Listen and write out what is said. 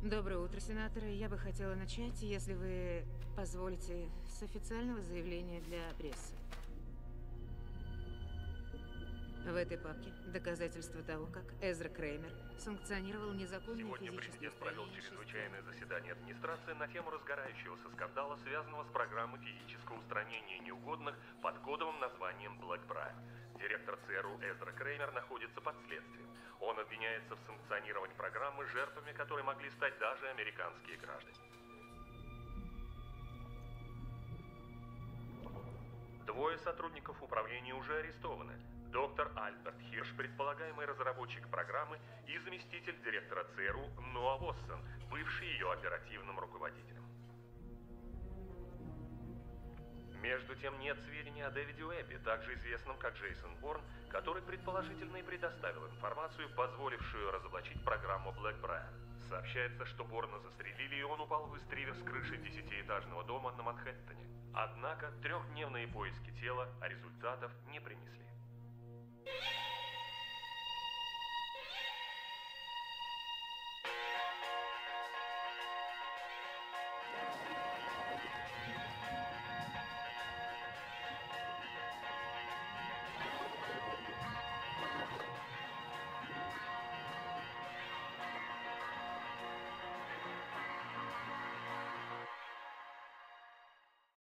Доброе утро, сенаторы. Я бы хотела начать, если вы позволите, с официального заявления для прессы. В этой папке доказательства того, как Эзра Креймер санкционировал незаконные Сегодня физические президент провел устранения чрезвычайное заседание администрации на тему разгорающегося скандала, связанного с программой физического устранения неугодных под кодовым названием Blackbriar. Директор ЦРУ Эзра Креймер находится под следствием. Он обвиняется в санкционировании программы, жертвами которой могли стать даже американские граждане. Двое сотрудников управления уже арестованы. Доктор Альберт Хирш, предполагаемый разработчик программы, и заместитель директора ЦРУ Ноа Воссен, бывший ее оперативным руководителем. Между тем, нет сведений о Дэвиде Уэбби, также известном как Джейсон Борн, который предположительно и предоставил информацию, позволившую разоблачить программу Blackbriar. Сообщается, что Борна застрелили, и он упал в эстривер с крыши 10-этажного дома на Манхэттене. Однако трехдневные поиски тела результатов не принесли.